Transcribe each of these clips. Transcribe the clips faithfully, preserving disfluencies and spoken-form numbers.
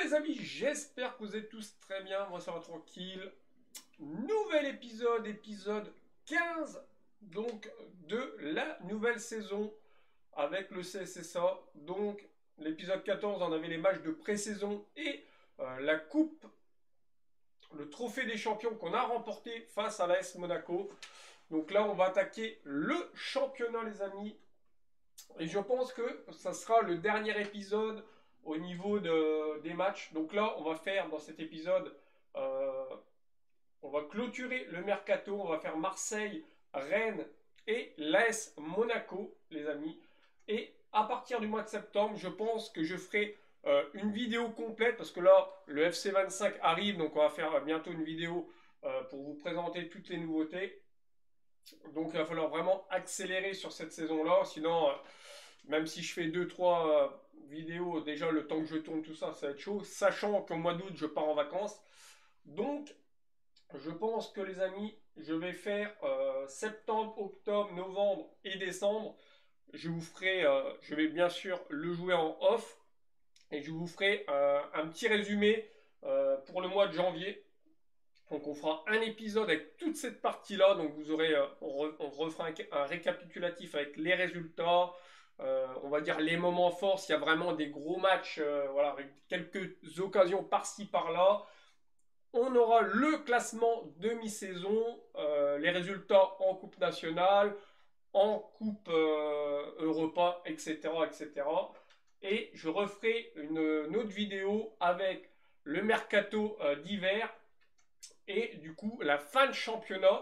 les amis, j'espère que vous êtes tous très bien, moi ça va tranquille. Nouvel épisode, épisode quinze donc de la nouvelle saison avec le C S S A. Donc l'épisode quatorze, on avait les matchs de pré-saison et euh, la coupe, le trophée des champions qu'on a remporté face à l'A S Monaco. Donc là on va attaquer le championnat les amis. Et je pense que ça sera le dernier épisode au niveau de, des matchs. Donc là, on va faire dans cet épisode, euh, on va clôturer le mercato. On va faire Marseille, Rennes et l'A S Monaco, les amis. Et à partir du mois de septembre, je pense que je ferai euh, une vidéo complète. Parce que là, le F C vingt-cinq arrive. Donc on va faire bientôt une vidéo euh, pour vous présenter toutes les nouveautés. Donc il va falloir vraiment accélérer sur cette saison-là. Sinon, euh, même si je fais deux trois euh, vidéos, déjà le temps que je tourne tout ça, ça va être chaud. Sachant qu'au mois d'août, je pars en vacances. Donc, je pense que les amis, je vais faire euh, septembre, octobre, novembre et décembre. Je vous ferai, euh, je vais bien sûr le jouer en off. Et je vous ferai euh, un petit résumé euh, pour le mois de janvier. Donc on fera un épisode avec toute cette partie-là. Donc vous aurez, euh, on, re, on refera un, un, récapitulatif avec les résultats, euh, on va dire les moments forts, s'il y a vraiment des gros matchs, euh, voilà, avec quelques occasions par-ci par-là. On aura le classement demi-saison, euh, les résultats en Coupe nationale, en Coupe euh, Europa, et cetera, et cetera. Et je referai une, une autre vidéo avec le mercato euh, d'hiver et du coup la fin de championnat.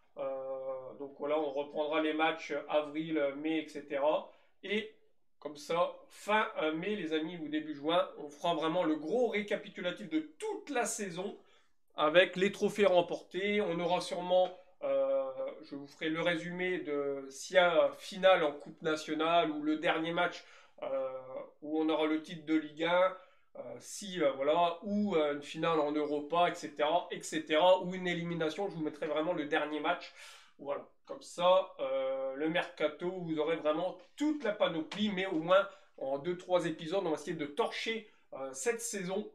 Euh, donc voilà, on reprendra les matchs avril, mai, et cetera. Et comme ça, fin mai, les amis, ou début juin, on fera vraiment le gros récapitulatif de toute la saison avec les trophées remportés. On aura sûrement, euh, je vous ferai le résumé de s'il y a finale en Coupe nationale ou le dernier match euh, où on aura le titre de Ligue un. Euh, si euh, voilà, ou euh, une finale en Europa, et cetera, et cetera, ou une élimination, je vous mettrai vraiment le dernier match. Voilà, comme ça, euh, le mercato, vous aurez vraiment toute la panoplie, mais au moins en deux trois épisodes, on va essayer de torcher euh, cette saison.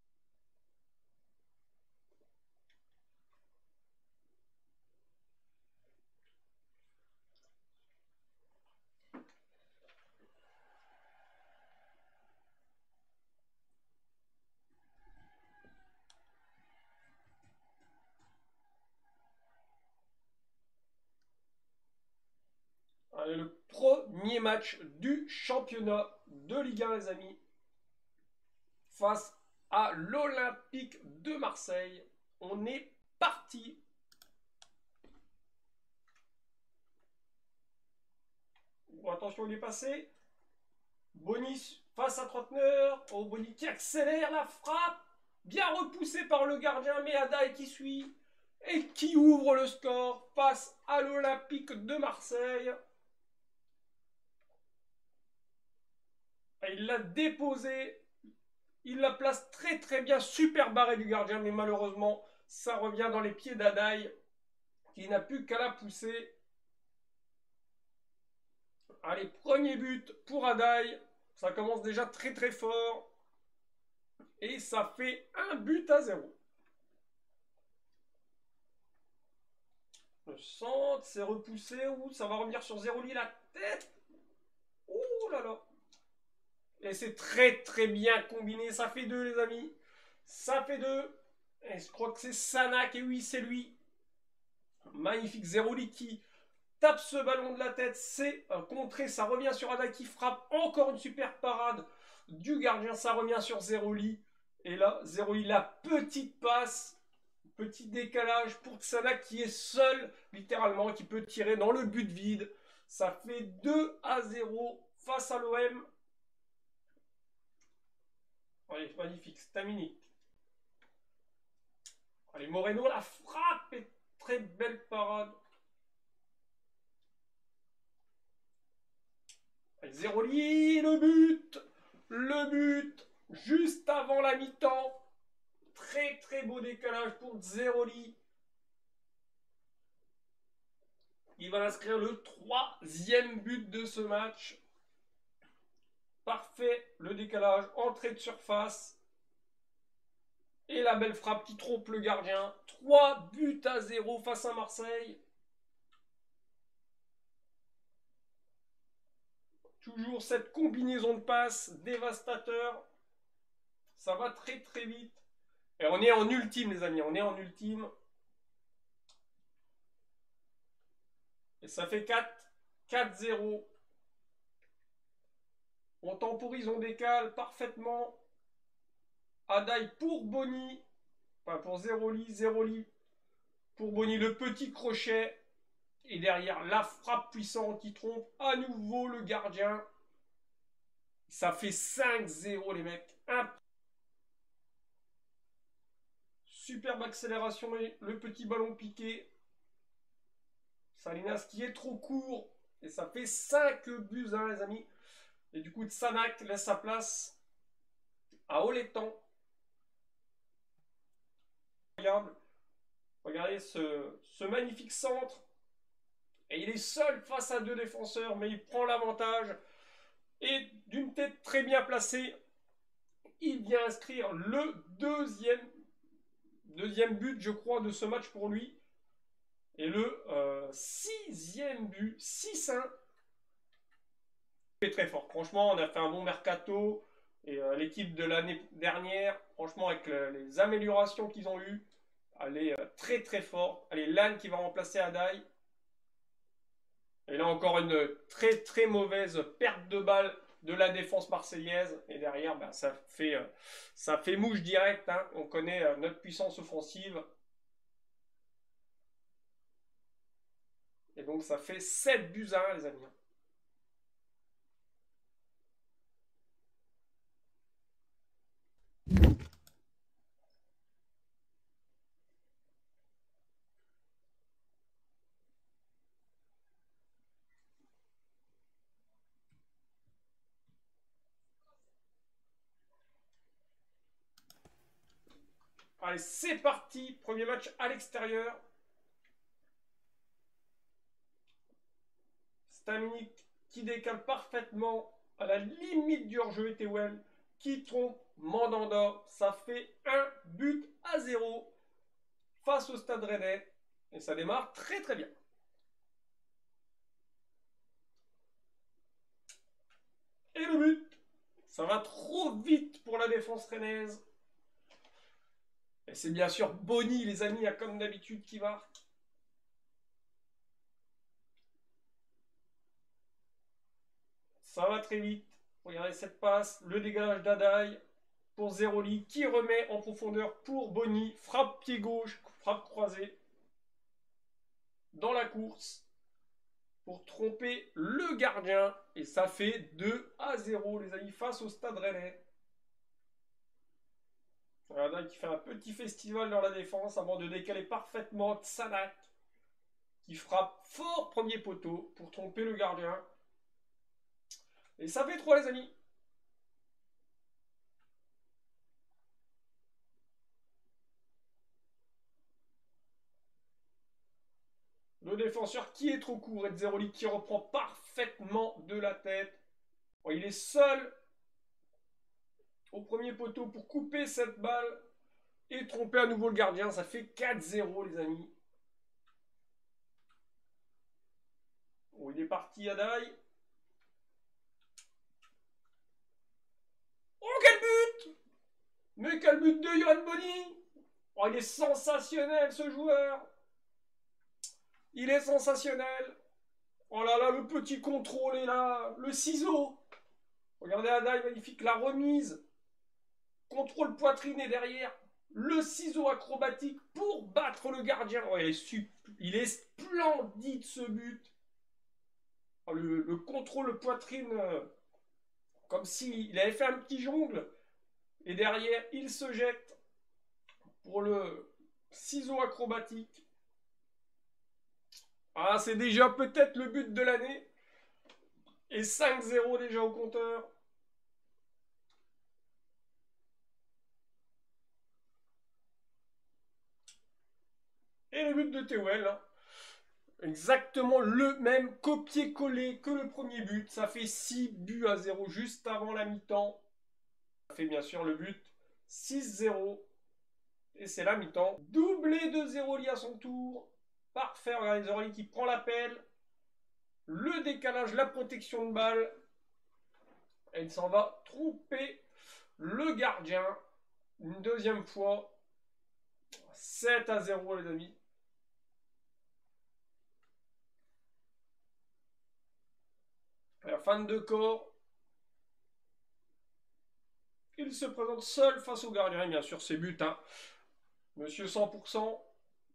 Allez, le premier match du championnat de Ligue un, les amis, face à l'Olympique de Marseille. On est parti. Bon, attention, il est passé. Boni face à Trotteneur. Oh, Boni qui accélère la frappe. Bien repoussé par le gardien Meada qui suit. Et qui ouvre le score face à l'Olympique de Marseille. Et il l'a déposé. Il la place très très bien. Super barré du gardien. Mais malheureusement, ça revient dans les pieds d'Adaï, qui n'a plus qu'à la pousser. Allez, premier but pour Adaï. Ça commence déjà très très fort. Et ça fait un but à zéro. Le centre, c'est repoussé. Ouh, ça va revenir sur Zeroli, la tête. Ouh là là. Et c'est très très bien combiné. Ça fait deux, les amis. Ça fait deux. Et je crois que c'est Sanak. Et oui, c'est lui. Magnifique Zeroli qui tape ce ballon de la tête. C'est contré. Ça revient sur Ada qui frappe. Encore une super parade du gardien. Ça revient sur Zeroli. Et là, Zeroli, la petite passe. Petit décalage pour Sanak qui est seul, littéralement, qui peut tirer dans le but vide. Ça fait deux à zéro face à l'O M. Allez, magnifique, Stamini. Allez, Moreno, la frappe et très belle parade. Allez, Zeroli, le but. Le but, juste avant la mi-temps. Très très beau décalage pour Zeroli. Il va inscrire le troisième but de ce match. Parfait, le décalage, entrée de surface. Et la belle frappe qui trompe le gardien. trois buts à zéro face à Marseille. Toujours cette combinaison de passes dévastateur. Ça va très très vite. Et on est en ultime, les amis. On est en ultime. Et ça fait quatre. quatre zéro. On temporise, on décale parfaitement. Adaï pour Boni. Enfin, pour Zeroli. Zeroli pour Boni. Le petit crochet. Et derrière, la frappe puissante qui trompe à nouveau le gardien. Ça fait cinq zéro, les mecs. Un... Superbe accélération et le petit ballon piqué. Salinas qui est trop court. Et ça fait cinq buts à un, les amis. Et du coup, Tsanak laisse sa place à Oletan. Regarde, regardez ce, ce magnifique centre. Et il est seul face à deux défenseurs, mais il prend l'avantage. Et d'une tête très bien placée, il vient inscrire le deuxième, deuxième but, je crois, de ce match pour lui. Et le euh, sixième but, six un. Très fort. Franchement, on a fait un bon mercato. Et euh, l'équipe de l'année dernière, franchement, avec le, les améliorations qu'ils ont eues, elle est euh, très très forte. Allez, Lan qui va remplacer Adaï. Et là encore une très très mauvaise perte de balle de la défense marseillaise. Et derrière, ben, ça, fait, euh, ça fait mouche directe. Hein. On connaît euh, notre puissance offensive. Et donc ça fait sept buts à un, les amis. Allez, c'est parti. Premier match à l'extérieur. Staminik qui décale parfaitement à la limite du hors-jeu et Tewen qui trompe Mandanda. Ça fait un but à zéro face au Stade Rennais. Et ça démarre très très bien. Et le but, ça va trop vite pour la défense rennaise. Et c'est bien sûr Boni, les amis, comme d'habitude, qui marque. Ça va très vite. Regardez cette passe, le dégagage d'Adaï pour Zeroli qui remet en profondeur pour Boni. Frappe pied gauche, frappe croisée dans la course pour tromper le gardien. Et ça fait deux à zéro, les amis, face au Stade Rennais. Adaï qui fait un petit festival dans la défense avant de décaler parfaitement Tsanak qui frappe fort premier poteau pour tromper le gardien. Et ça fait trois, les amis. Le défenseur qui est trop court et Zeroli qui reprend parfaitement de la tête. Bon, il est seul au premier poteau pour couper cette balle et tromper à nouveau le gardien. Ça fait quatre zéro, les amis. Bon, il est parti, Adaï. Oh, quel but! Mais quel but de Yohan Boni! Oh, il est sensationnel, ce joueur! Il est sensationnel! Oh là là, le petit contrôle est là! Le ciseau! Regardez Adaï, magnifique, la remise! Contrôle poitriné derrière! Le ciseau acrobatique pour battre le gardien! Oh, il, est il est splendide, ce but! Oh, le, le contrôle poitrine... Euh, comme s'il avait fait un petit jongle. Et derrière, il se jette pour le ciseau acrobatique. Ah, c'est déjà peut-être le but de l'année. Et cinq zéro déjà au compteur. Et le but de Tewen. Hein. Exactement le même copier-coller que le premier but. Ça fait six buts à zéro juste avant la mi-temps. Ça fait bien sûr le but six zéro. Et c'est la mi-temps. Doublé de Zeroli à son tour. Parfait, regardez Zeroli qui prend l'appel. Le décalage, la protection de balle. Et il s'en va tromper le gardien. Une deuxième fois. sept à zéro les amis. La fan de corps. Il se présente seul face au gardien. Et bien sûr, c'est but. Hein. Monsieur cent pour cent.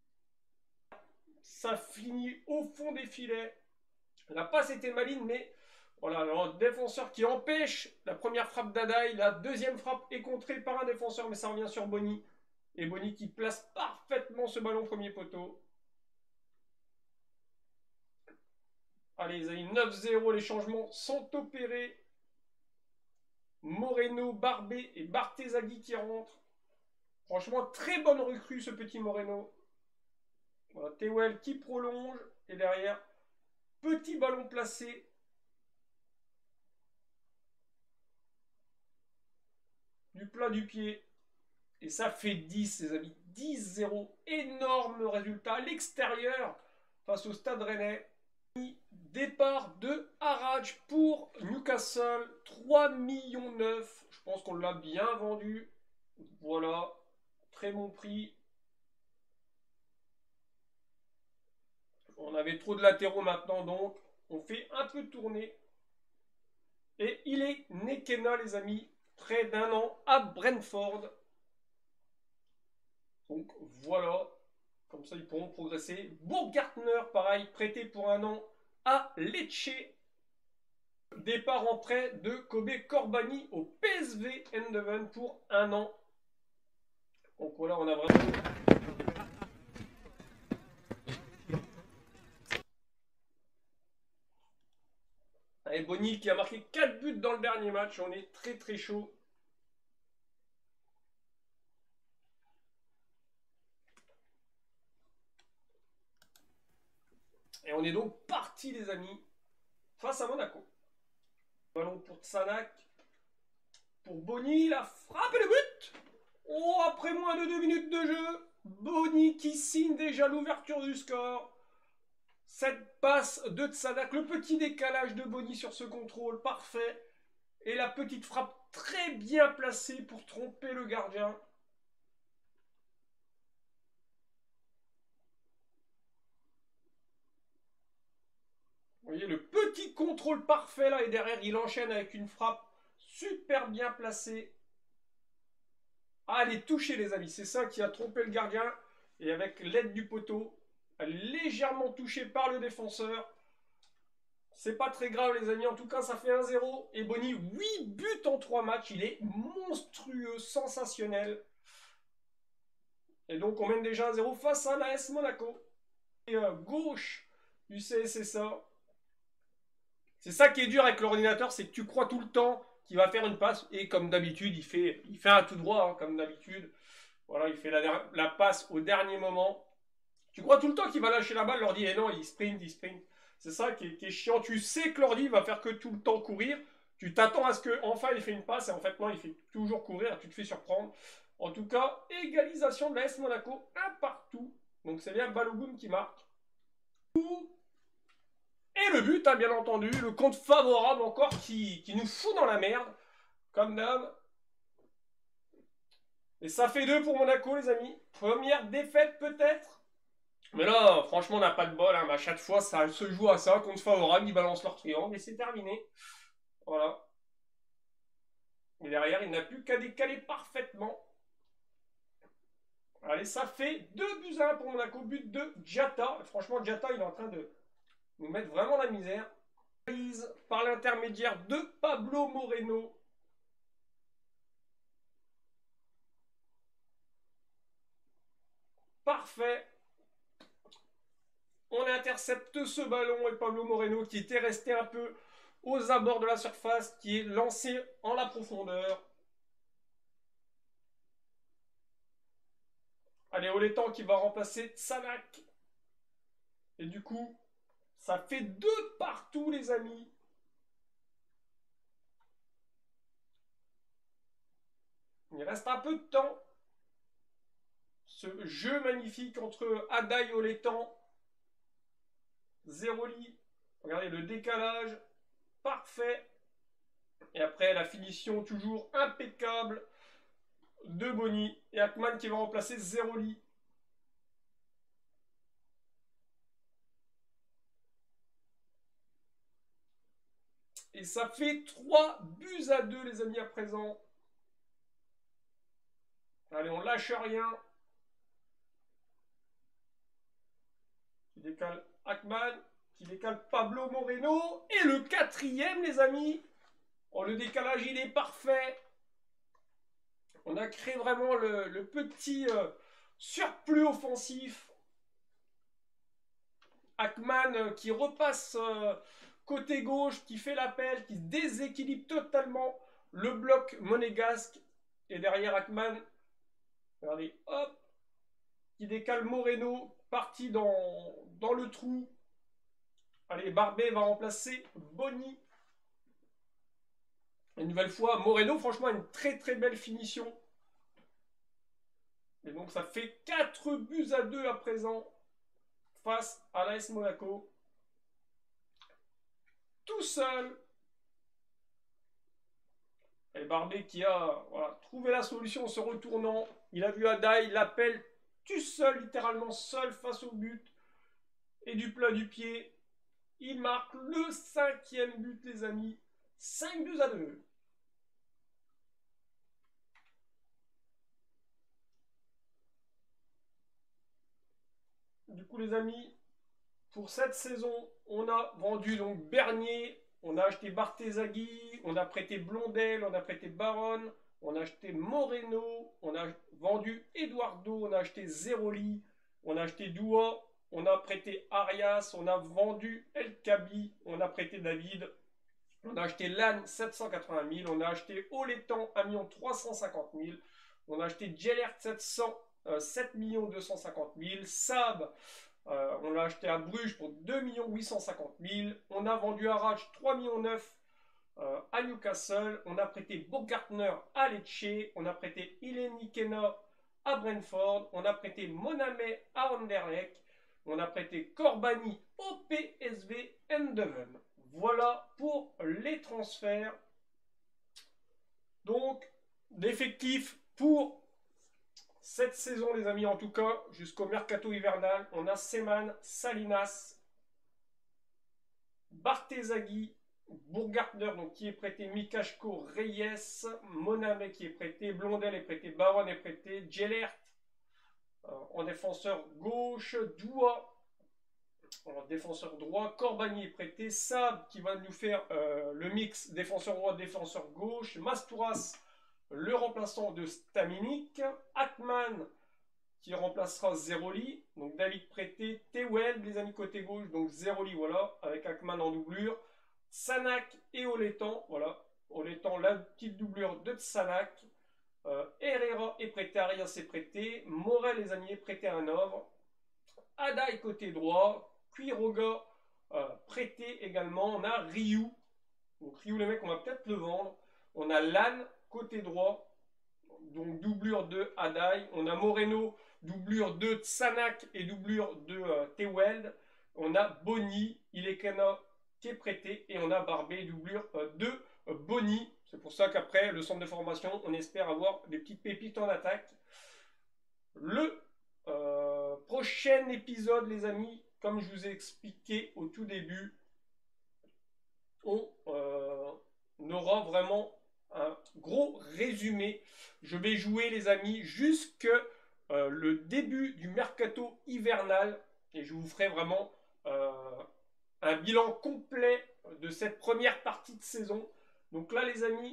Ça finit au fond des filets. La passe était maligne, mais voilà, le défenseur qui empêche la première frappe d'Adaï. La deuxième frappe est contrée par un défenseur, mais ça revient sur Boni. Et Boni qui place parfaitement ce ballon premier poteau. Allez, les amis, neuf zéro, les changements sont opérés. Moreno, Barbé et Barthézaghi qui rentrent. Franchement, très bonne recrue ce petit Moreno. Voilà, Tewell qui prolonge. Et derrière, petit ballon placé. Du plat du pied. Et ça fait dix, les amis. dix zéro. Énorme résultat à l'extérieur face au Stade Rennais. Départ de Haraj pour Newcastle. trois millions neuf. Je pense qu'on l'a bien vendu. Voilà. Très bon prix. On avait trop de latéraux maintenant, donc on fait un peu tourner. Et il est Nekena, les amis. Près d'un an à Brentford. Donc voilà. Comme ça, ils pourront progresser. Bourg-Gartner, pareil, prêté pour un an à Lecce. Départ en prêt de Kobe Corbani au P S V Eindhoven pour un an. Donc voilà, on a vraiment... Et Boni qui a marqué quatre buts dans le dernier match. On est très très chaud. Et on est donc parti, les amis, face à Monaco. Ballon pour Tsanak. Pour Boni, la frappe et le but. Oh, après moins de deux minutes de jeu, Boni qui signe déjà l'ouverture du score. Cette passe de Tsanak, le petit décalage de Boni sur ce contrôle, parfait. Et la petite frappe très bien placée pour tromper le gardien. Vous voyez le petit contrôle parfait là, et derrière il enchaîne avec une frappe super bien placée. Ah, elle est touchée les amis, c'est ça qui a trompé le gardien. Et avec l'aide du poteau, elle est légèrement touchée par le défenseur. C'est pas très grave les amis, en tout cas ça fait un zéro. Et Boni, huit buts en trois matchs, il est monstrueux, sensationnel. Et donc on mène déjà un zéro face à l'A S Monaco. Et euh, gauche du C S S A. C'est ça qui est dur avec l'ordinateur, c'est que tu crois tout le temps qu'il va faire une passe. Et comme d'habitude, il fait, il fait un tout droit, hein, comme d'habitude. Voilà, il fait la, la passe au dernier moment. Tu crois tout le temps qu'il va lâcher la balle, l'ordi, et non, il sprint, il sprint. C'est ça qui est, qui est chiant. Tu sais que l'ordi va faire que tout le temps courir. Tu t'attends à ce qu'enfin il fait une passe, et en fait, non, il fait toujours courir, tu te fais surprendre. En tout cas, égalisation de l'A S Monaco, un partout. Donc c'est bien Balogun qui marque. Et le but, hein, bien entendu, le compte favorable encore qui, qui nous fout dans la merde, comme d'hab. Et ça fait deux pour Monaco, les amis. Première défaite peut-être. Mais là, franchement, on n'a pas de bol. Hein. À chaque fois, ça se joue à ça. Compte favorable, ils balancent leur triangle et c'est terminé. Voilà. Et derrière, il n'a plus qu'à décaler parfaitement. Allez, ça fait deux buts à un pour Monaco. But de Diatta. Franchement, Diatta, il est en train de nous mettre vraiment la misère. Par l'intermédiaire de Pablo Moreno. Parfait. On intercepte ce ballon et Pablo Moreno qui était resté un peu aux abords de la surface, qui est lancé en la profondeur. Allez, Oletan qui va remplacer Tsanak. Et du coup, ça fait deux partout, les amis. Il reste un peu de temps. ce jeu magnifique entre Adai et Olétan. Zeroli. Regardez le décalage. Parfait. Et après, la finition toujours impeccable de Bonny. Et Ackman qui va remplacer Zeroli. Et ça fait trois buts à deux, les amis, à présent. Allez, on lâche rien. Qui décale Ackman. Qui décale Pablo Moreno. Et le quatrième, les amis. Oh, le décalage, il est parfait. On a créé vraiment le, le petit euh, surplus offensif. Ackman euh, qui repasse euh, côté gauche, qui fait l'appel, qui déséquilibre totalement le bloc monégasque. Et derrière Ackman, regardez, hop, qui décale Moreno, parti dans, dans le trou. Allez, Barbet va remplacer Bonny. Une nouvelle fois, Moreno, franchement, une très très belle finition. Et donc ça fait quatre buts à deux à présent face à l'A S Monaco. Tout seul. Et Barbet qui a voilà, trouvé la solution en se retournant. Il a vu Adai, il l'appelle tout seul, littéralement seul face au but. Et du plat du pied, il marque le cinquième but, les amis. cinq buts à deux. Du coup, les amis, pour cette saison, on a vendu donc Bernier, on a acheté Barthézaghi, on a prêté Blondel, on a prêté Baron, on a acheté Moreno, on a vendu Eduardo, on a acheté Zeroli, on a acheté Doua, on a prêté Arias, on a vendu El Kabi, on a prêté David, on a acheté Lannes sept cent quatre-vingt mille, on a acheté Olétan un million trois cent cinquante mille, on a acheté Gelert sept cents, euh, sept millions deux cent cinquante mille, Saab, euh, on l'a acheté à Bruges pour deux millions huit cent cinquante mille, on a vendu Arach trois millions neuf euh, à Newcastle, on a prêté Bogartner à Lecce, on a prêté Ileni Kena à Brentford, on a prêté Monamé à Anderlecht, on a prêté Corbani au P S V Eindhoven. Voilà pour les transferts. Donc, l'effectif pour cette saison, les amis, en tout cas, jusqu'au mercato hivernal, on a Seman, Salinas, Barthézaghi, Bourgartner, donc qui est prêté, Mikashko, Reyes, Monamé qui est prêté, Blondel est prêté, Baron est prêté, Gelert euh, en défenseur gauche, Doua en défenseur droit, Corbani est prêté, Saab qui va nous faire euh, le mix défenseur droit, défenseur gauche, Mastouras, le remplaçant de Staminic, Ackman qui remplacera Zeroli, donc David prêté, Tewell, les amis côté gauche, donc Zeroli, voilà, avec Ackman en doublure, Sanak et Olétan, voilà, Olétan, la petite doublure de Sanak, euh, Herrera est prêté, Arias est prêté, Morel, les amis, est prêté à Hanovre, Adai côté droit, Quiroga euh, prêté également, on a Ryu, donc Ryu, les mecs, on va peut-être le vendre, on a Lannes côté droit, donc doublure de Adai, on a Moreno, doublure de Tsanak et doublure de euh, Teweld. On a Bonny, Ilekana qui est prêté. Et on a Barbet, doublure euh, de euh, Bonny. C'est pour ça qu'après le centre de formation, on espère avoir des petites pépites en attaque. Le euh, prochain épisode, les amis, comme je vous ai expliqué au tout début, on euh, aura vraiment un gros résumé. Je vais jouer, les amis, jusque Euh, le début du mercato hivernal et je vous ferai vraiment euh, un bilan complet de cette première partie de saison. Donc là, les amis,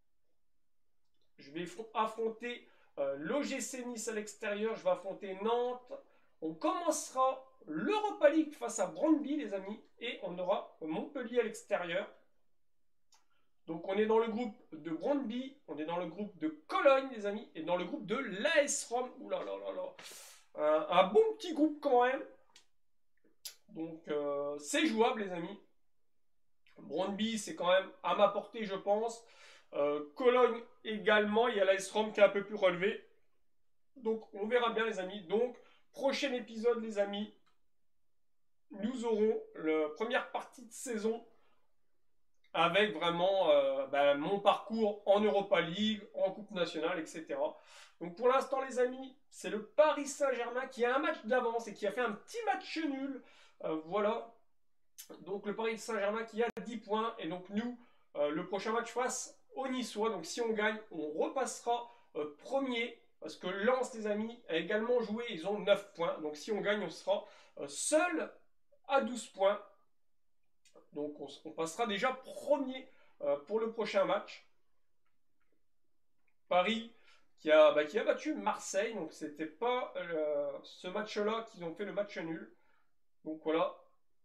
je vais affronter euh, l'O G C Nice à l'extérieur, je vais affronter Nantes. On commencera l'Europa League face à Brøndby, les amis, et on aura Montpellier à l'extérieur. Donc on est dans le groupe de Brøndby, on est dans le groupe de Cologne, les amis, et dans le groupe de l'A S Rome. Ouh là là là là. Un, un bon petit groupe quand même. Donc euh, c'est jouable, les amis. Brøndby, c'est quand même à ma portée, je pense. Euh, Cologne également, il y a l'A S Rome qui est un peu plus relevé. Donc on verra bien les amis. Donc prochain épisode les amis, nous aurons la première partie de saison avec vraiment euh, ben, mon parcours en Europa League, en Coupe nationale, et cetera. Donc pour l'instant les amis, c'est le Paris Saint-Germain qui a un match d'avance et qui a fait un petit match nul. Euh, voilà. Donc le Paris Saint-Germain qui a dix points. Et donc nous, euh, le prochain match face au Niçois. Donc si on gagne, on repassera euh, premier. Parce que Lens, les amis, a également joué. Ils ont neuf points. Donc si on gagne, on sera euh, seul à douze points. Donc on, on passera déjà premier euh, pour le prochain match. Paris qui a, bah, qui a battu Marseille. Donc c'était pas euh, ce match-là qu'ils ont fait le match nul. Donc voilà.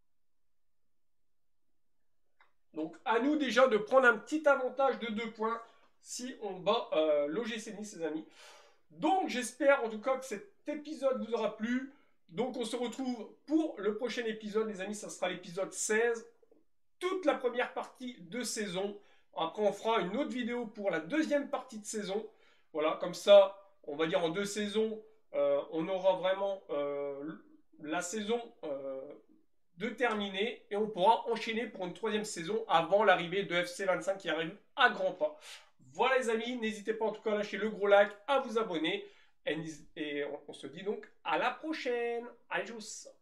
Donc à nous déjà de prendre un petit avantage de deux points si on bat euh, l'O G C Nice, les amis. Donc j'espère en tout cas que cet épisode vous aura plu. Donc on se retrouve pour le prochain épisode, les amis. Ça sera l'épisode seize. Toute la première partie de saison. Après on fera une autre vidéo pour la deuxième partie de saison. Voilà, comme ça, on va dire en deux saisons, euh, on aura vraiment euh, la saison euh, de terminer et on pourra enchaîner pour une troisième saison avant l'arrivée de F C vingt-cinq qui arrive à grands pas. Voilà les amis, n'hésitez pas en tout cas à lâcher le gros like, à vous abonner et, et on se dit donc à la prochaine. Allez, tchuss.